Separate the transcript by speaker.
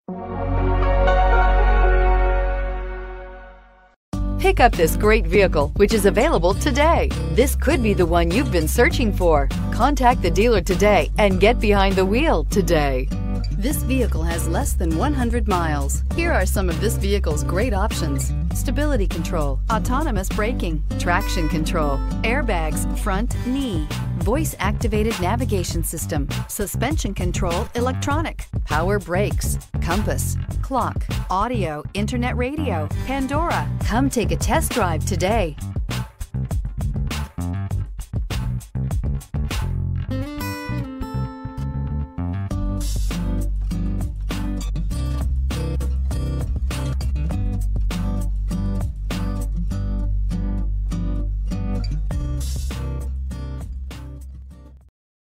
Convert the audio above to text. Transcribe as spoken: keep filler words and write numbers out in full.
Speaker 1: Pick up this great vehicle, which is available today. This could be the one you've been searching for. Contact the dealer today and get behind the wheel today. This vehicle has less than one hundred miles. Here are some of this vehicle's great options: stability control, autonomous braking, traction control, airbags, front knee, voice-activated navigation system, suspension control electronic, power brakes, compass, clock, audio, internet radio, Pandora. Come take a test drive today.